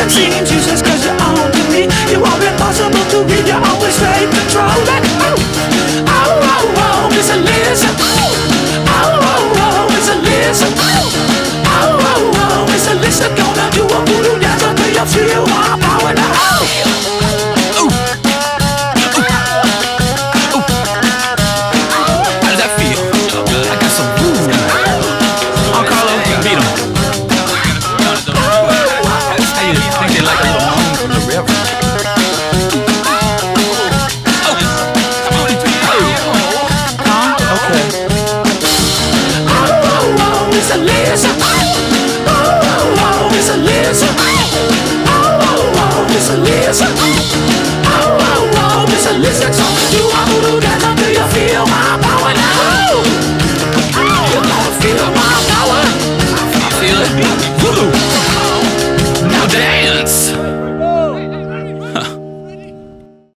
I'm singing Jesus cause you're on to me. You are impossible to read, you always stay controlling. Oh, oh, oh, oh, it's a listen. Oh, oh, oh, it's a listen. Oh, oh, oh, it's a listen. Gonna do a voodoo dance until you feel my power now. It's a listen.